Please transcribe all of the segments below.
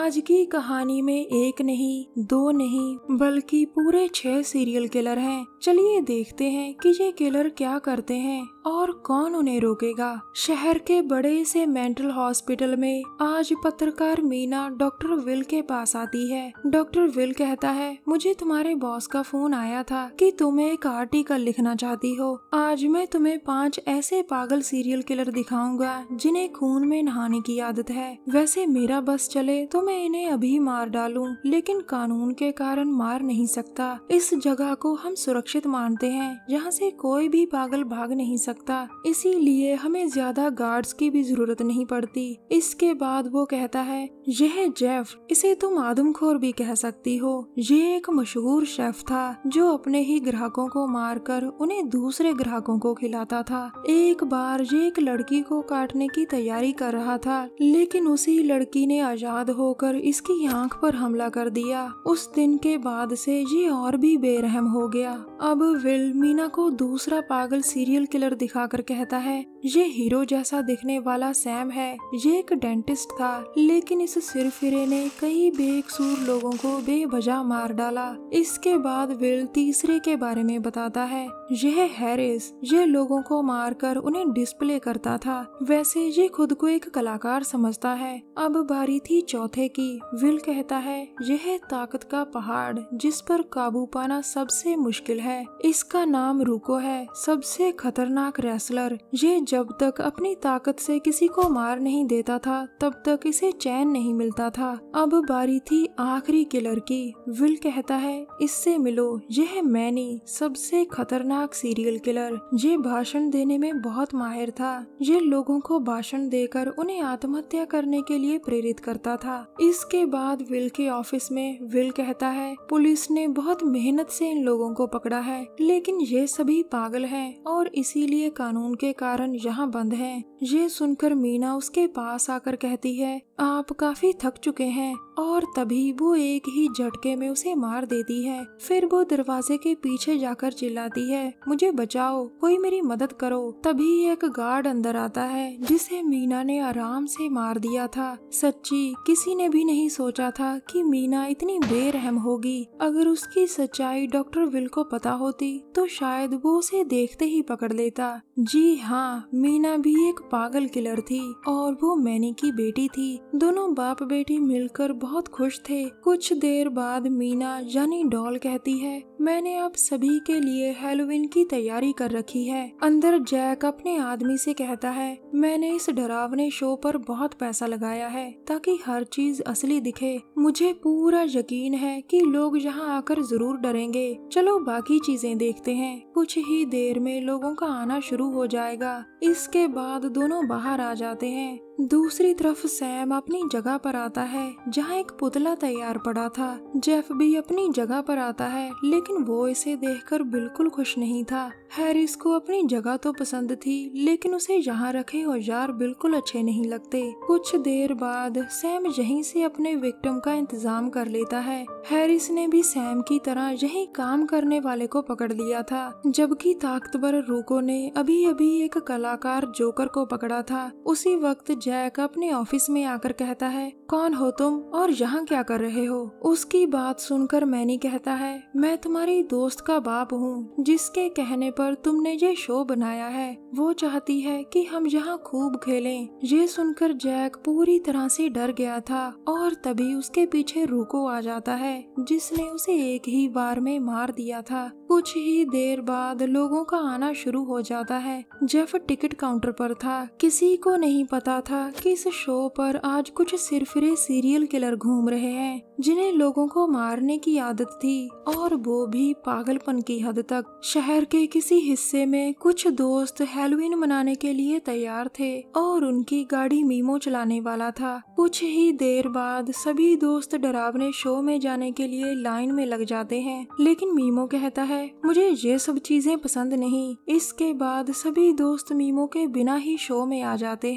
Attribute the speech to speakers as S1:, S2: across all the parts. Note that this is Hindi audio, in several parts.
S1: आज की कहानी में एक नहीं, दो नहीं, बल्कि पूरे 6 सीरियल किलर हैं। चलिए देखते हैं कि ये किलर क्या करते हैं और कौन उन्हें रोकेगा। शहर के बड़े से मेंटल हॉस्पिटल में आज पत्रकार मीना डॉक्टर विल के पास आती है। डॉक्टर विल कहता है, मुझे तुम्हारे बॉस का फोन आया था कि तुम एक आर्टिकल लिखना चाहती हो। आज मैं तुम्हें 5 ऐसे पागल सीरियल किलर दिखाऊंगा जिन्हें खून में नहाने की आदत है। वैसे मेरा बस चले तो मैं इन्हें अभी मार डालूं, लेकिन कानून के कारण मार नहीं सकता। इस जगह को हम सुरक्षित मानते हैं, यहाँ से कोई भी पागल भाग नहीं सकता, इसीलिए हमें ज्यादा गार्ड्स की भी जरूरत नहीं पड़ती। इसके बाद वो कहता है, यह जेफ, इसे तुम आदमखोर भी कह सकती हो। ये एक मशहूर शेफ था जो अपने ही ग्राहकों को मारकर उन्हें दूसरे ग्राहकों को खिलाता था। एक बार ये एक लड़की को काटने की तैयारी कर रहा था, लेकिन उसी लड़की ने आजाद होकर इसकी आंख पर हमला कर दिया। उस दिन के बाद से ये और भी बेरहम हो गया। अब विल मीना को दूसरा पागल सीरियल किलर दिखाकर कहता है, ये हीरो जैसा दिखने वाला सैम है। ये एक डेंटिस्ट था, लेकिन इस सिरफिरे ने कई बेकसूर लोगों को बेवजह मार डाला। इसके बाद विल तीसरे के बारे में बताता है, यह हैरिस, ये लोगों को मारकर उन्हें डिस्प्ले करता था। वैसे ये खुद को एक कलाकार समझता है। अब बारी थी चौथे की। विल कहता है, यह ताकत का पहाड़ जिस पर काबू पाना सबसे मुश्किल है। इसका नाम रूको है, सबसे खतरनाक रेसलर। ये जब तक अपनी ताकत से किसी को मार नहीं देता था तब तक इसे चैन नहीं मिलता था। अब बारी थी आखिरी किलर की। विल कहता है, इससे मिलो, यह मैनी, सबसे खतरनाक सीरियल किलर। ये भाषण देने में बहुत माहिर था। ये लोगों को भाषण देकर उन्हें आत्महत्या करने के लिए प्रेरित करता था। इसके बाद विल के ऑफिस में विल कहता है, पुलिस ने बहुत मेहनत से इन लोगों को पकड़ा है, लेकिन ये सभी पागल हैं और इसीलिए कानून के कारण यहाँ बंद हैं। ये सुनकर मीना उसके पास आकर कहती है, आप काफी थक चुके हैं, और तभी वो एक ही झटके में उसे मार देती है। फिर वो दरवाजे के पीछे जाकर चिल्लाती है, मुझे बचाओ, कोई मेरी मदद करो। तभी एक गार्ड अंदर आता है जिसे मीना ने आराम से मार दिया था। सच्ची किसी ने भी नहीं सोचा था कि मीना इतनी बेरहम होगी। अगर उसकी सच्चाई डॉक्टर विल को पता होती तो शायद वो उसे देखते ही पकड़ लेता। जी हाँ, मीना भी एक पागल किलर थी और वो मैनी की बेटी थी। दोनों बाप बेटी मिलकर बहुत खुश थे। कुछ देर बाद मीना यानी डॉल कहती है, मैंने आप सभी के लिए हैलोवीन की तैयारी कर रखी है। अंदर जैक अपने आदमी से कहता है, मैंने इस डरावने शो पर बहुत पैसा लगाया है ताकि हर चीज असली दिखे। मुझे पूरा यकीन है कि लोग यहाँ आकर जरूर डरेंगे। चलो बाकी चीजें देखते हैं। कुछ ही देर में लोगों का आना शुरू हो जाएगा। इसके बाद दोनों बाहर आ जाते हैं। दूसरी तरफ सैम अपनी जगह पर आता है जहाँ एक पुतला तैयार पड़ा था। जेफ भी अपनी जगह पर आता है, लेकिन वो इसे देखकर बिल्कुल खुश नहीं था। हैरिस को अपनी जगह तो पसंद थी, लेकिन उसे यहाँ रखे औजार बिल्कुल अच्छे नहीं लगते। कुछ देर बाद सैम यहीं से अपने विक्टिम का इंतजाम कर लेता है। हैरिस ने भी सैम की तरह यहीं काम करने वाले को पकड़ लिया था, जबकि ताकतवर रूको ने अभी अभी एक कलाकार जोकर को पकड़ा था। उसी वक्त जैक अपने ऑफिस में आकर कहता है, कौन हो तुम और यहाँ क्या कर रहे हो? उसकी बात सुनकर मैनी कहता है, मैं तुम्हारी दोस्त का बाप हूँ जिसके कहने पर तुमने ये शो बनाया है। वो चाहती है कि हम यहाँ खूब खेलें। ये सुनकर जैक पूरी तरह से डर गया था और तभी उसके पीछे रूको आ जाता है जिसने उसे एक ही बार में मार दिया था। कुछ ही देर बाद लोगों का आना शुरू हो जाता है। जेफ टिकट काउंटर पर था। किसी को नहीं पता था कि इस शो पर आज कुछ सिरफिरे सीरियल किलर घूम रहे हैं जिन्हें लोगों को मारने की आदत थी, और वो भी पागलपन की हद तक। शहर के किसी हिस्से में कुछ दोस्त हैलोवीन मनाने के लिए तैयार थे और उनकी गाड़ी मीमो चलाने वाला था। कुछ ही देर बाद सभी दोस्त डरावने शो में जाने के लिए लाइन में लग जाते हैं, लेकिन मीमो कहता है, मुझे ये सब चीजें पसंद नहीं। इसके बाद सभी दोस्त मीमो के बिना ही शो में आ जाते हैं।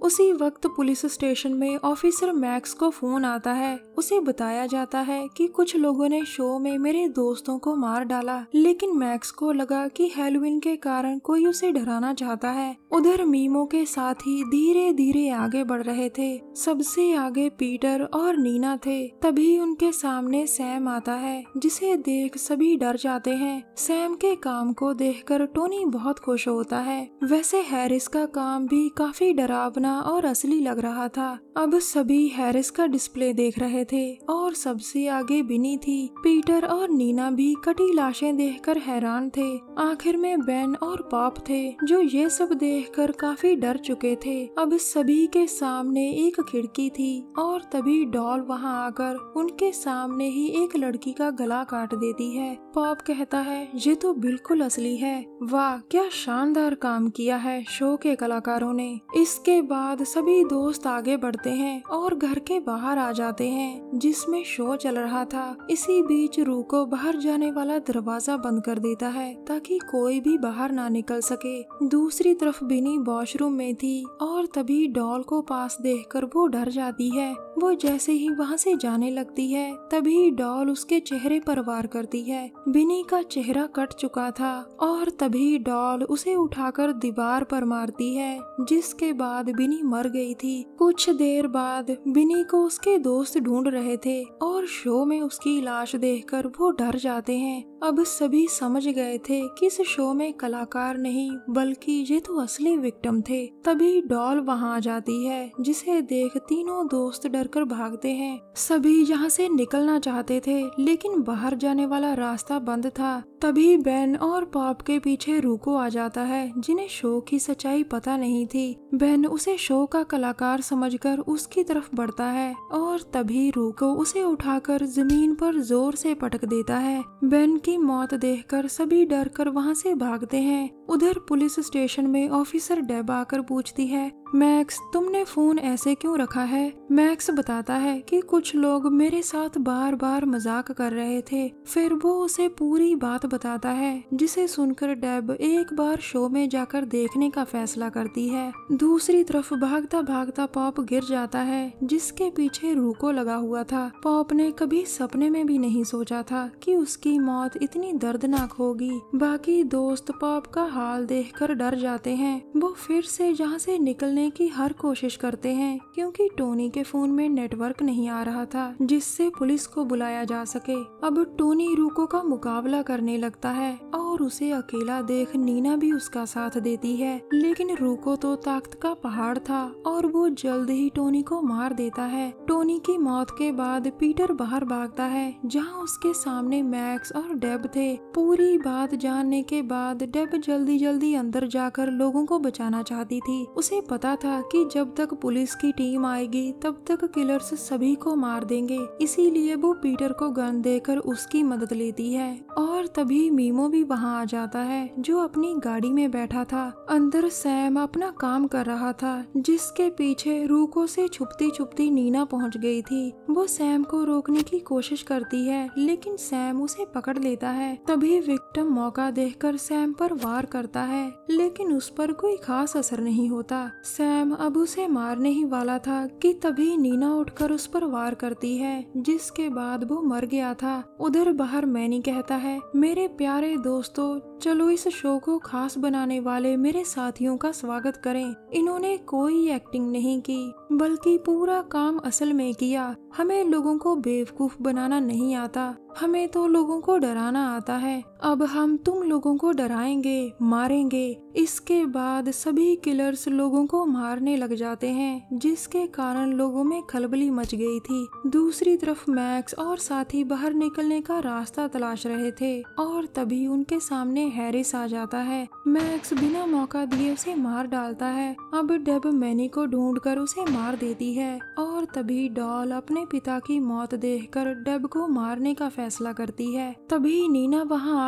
S1: उसी वक्त पुलिस स्टेशन में ऑफिसर मैक्स को फोन आता है। उसे बताया जाता है कि कुछ लोगों ने शो में मेरे दोस्तों को मार डाला, लेकिन मैक्स को लगा कि हैलोवीन के कारण कोई उसे डराना चाहता है। उधर मीमो के साथ ही धीरे धीरे आगे बढ़ रहे थे। सबसे आगे पीटर और नीना थे। तभी उनके सामने सैम आता है, जिसे देख सभी डर जाते हैं। सैम के काम को देखकर टोनी बहुत खुश होता है। वैसे हैरिस का काम भी काफी डरावना और असली लग रहा था। अब सभी हैरिस का डिस्प्ले देख रहे थे और सबसे आगे बिनी थी। पीटर और नीना भी कटी लाशें देखकर हैरान थे। आखिर में बेन और पॉप थे, जो ये सब देखकर काफी डर चुके थे। अब सभी के सामने एक खिड़की थी और तभी डॉल वहां आकर उनके सामने ही एक लड़की का गला काट देती है। पॉप कहता है, ये तो बिल्कुल असली है। वाह, क्या शानदार काम किया है शो के कलाकारों ने। इसके बाद सभी दोस्त आगे बढ़ते हैं और घर के बाहर आ जाते हैं, जिसमें शो चल रहा था। इसी बीच रूको बाहर जाने वाला दरवाजा बंद कर देता है ताकि कोई भी बाहर ना निकल सके। दूसरी तरफ बिनी वॉशरूम में थी और तभी डॉल को पास देखकर वो डर जाती है। वो जैसे ही वहाँ से जाने लगती है, तभी डॉल उसके चेहरे पर वार करती है। बिनी का चेहरा कट चुका था और तभी डॉल उसे उठाकर दीवार पर मारती है, जिसके बाद बिनी मर गई थी। कुछ देर बाद बिनी को उसके दोस्त ढूंढ रहे थे और शो में उसकी लाश देखकर वो डर जाते हैं। अब सभी समझ गए थे कि इस शो में कलाकार नहीं बल्कि ये तो असली विक्टिम थे। तभी डॉल वहां आ जाती है, जिसे देख तीनों दोस्त डरकर भागते हैं। सभी यहाँ से निकलना चाहते थे, लेकिन बाहर जाने वाला रास्ता बंद था। तभी बेन और पॉप के पीछे रूको आ जाता है, जिन्हें शो की सच्चाई पता नहीं थी। बेन उसे शो का कलाकार समझकर उसकी तरफ बढ़ता है और तभी रूको उसे उठाकर जमीन पर जोर से पटक देता है। बेन की मौत देखकर सभी डरकर वहां से भागते हैं। उधर पुलिस स्टेशन में ऑफिसर डेब आकर पूछती है, मैक्स, तुमने फोन ऐसे क्यों रखा है? मैक्स बताता है कि कुछ लोग मेरे साथ बार बार मजाक कर रहे थे। फिर वो उसे पूरी बात बताता है, जिसे सुनकर डेब एक बार शो में जाकर देखने का फैसला करती है। दूसरी तरफ भागता भागता पॉप गिर जाता है, जिसके पीछे रूको लगा हुआ था। पॉप ने कभी सपने में भी नहीं सोचा था कि उसकी मौत इतनी दर्दनाक होगी। बाकी दोस्त पॉप का हाल देखकर डर जाते हैं। वो फिर से जहाँ से निकलने की हर कोशिश करते हैं, क्योंकि टोनी के फोन में नेटवर्क नहीं आ रहा था जिससे पुलिस को बुलाया जा सके। अब टोनी रूको का मुकाबला करने लगता है और उसे अकेला देख नीना भी उसका साथ देती है, लेकिन रूको तो ताकत का पहाड़ था और वो जल्द ही टोनी को मार देता है। टोनी की मौत के बाद पीटर बाहर भागता है, जहाँ उसके सामने मैक्स और डेब थे। पूरी बात जानने के बाद डेब जल्दी जल्दी अंदर जाकर लोगों को बचाना चाहती थी। उसे पता था कि जब तक पुलिस की टीम आएगी तब तक किलर्स सभी को मार देंगे, इसीलिए वो पीटर को गन देकर उसकी मदद लेती है। और तभी मीमो भी वहां आ जाता है, जो अपनी गाड़ी में बैठा था। अंदर सैम अपना काम कर रहा था, जिसके पीछे रूको से छुपती छुपती नीना पहुंच गई थी। वो सैम को रोकने की कोशिश करती है, लेकिन सैम उसे पकड़ लेता है। तभी विक्टिम मौका देखकर सैम पर वार करता है, लेकिन उस पर कोई खास असर नहीं होता। सैम अब उसे मारने ही वाला था कि तभी नीना उठकर उस पर वार करती है, जिसके बाद वो मर गया था। उधर बाहर मैनी कहता है, मेरे प्यारे दोस्तों, चलो इस शो को खास बनाने वाले मेरे साथियों का स्वागत करें। इन्होंने कोई एक्टिंग नहीं की, बल्कि पूरा काम असल में किया। हमें लोगों को बेवकूफ बनाना नहीं आता, हमें तो लोगों को डराना आता है। अब हम तुम लोगों को डराएंगे, मारेंगे। इसके बाद सभी किलर्स लोगों को मारने लग जाते हैं, जिसके कारण लोगों में खलबली मच गई थी। दूसरी तरफ मैक्स और साथी बाहर निकलने का रास्ता तलाश रहे थे और तभी उनके सामने हैरिस आ जाता है। मैक्स बिना मौका दिए उसे मार डालता है। अब डेब मैनी को ढूंढकर उसे मार देती है और तभी डॉल अपने पिता की मौत देखकर डेब को मारने का फैसला करती है। तभी नीना वहां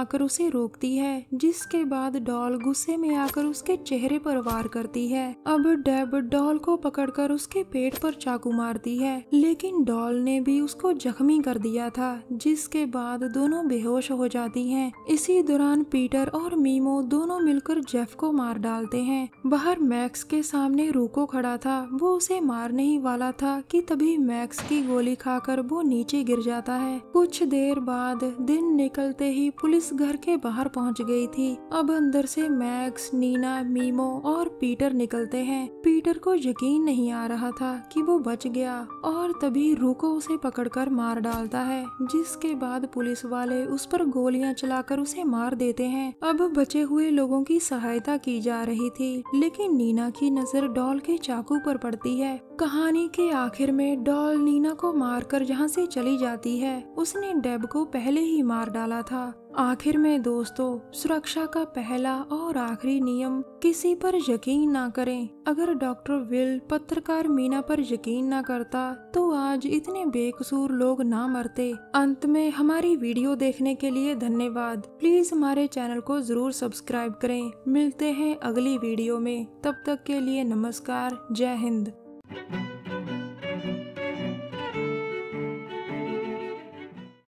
S1: आकर उसे रोकती है, जिसके बाद डॉल गुस्से में आकर उसके चेहरे पर वार करती है। अब डेब डॉल को पकड़कर उसके पेट पर चाकू मारती है, लेकिन डॉल ने भी उसको जख्मी कर दिया था, जिसके बाद दोनों बेहोश हो जाती हैं। इसी दौरान पीटर और मीमो दोनों मिलकर जेफ को मार डालते हैं। बाहर मैक्स के सामने रूको खड़ा था, वो उसे मारने ही वाला था कि तभी मैक्स की गोली खाकर वो नीचे गिर जाता है। कुछ देर बाद दिन निकलते ही पुलिस घर के बाहर पहुंच गई थी। अब अंदर से मैक्स, नीना, मीमो और पीटर निकलते हैं। पीटर को यकीन नहीं आ रहा था कि वो बच गया और तभी रूको उसे पकड़कर मार डालता है, जिसके बाद पुलिस वाले उस पर गोलियां चलाकर उसे मार देते हैं। अब बचे हुए लोगों की सहायता की जा रही थी, लेकिन नीना की नजर डॉल के चाकू पर पड़ती है। कहानी के आखिर में डॉल नीना को मारकर जहां से चली जाती है। उसने डेब को पहले ही मार डाला था। आखिर में दोस्तों, सुरक्षा का पहला और आखिरी नियम, किसी पर यकीन ना करें। अगर डॉक्टर विल पत्रकार मीना पर यकीन ना करता तो आज इतने बेकसूर लोग ना मरते। अंत में हमारी वीडियो देखने के लिए धन्यवाद। प्लीज हमारे चैनल को जरूर सब्सक्राइब करें। मिलते हैं अगली वीडियो में, तब तक के लिए नमस्कार। जय हिंद।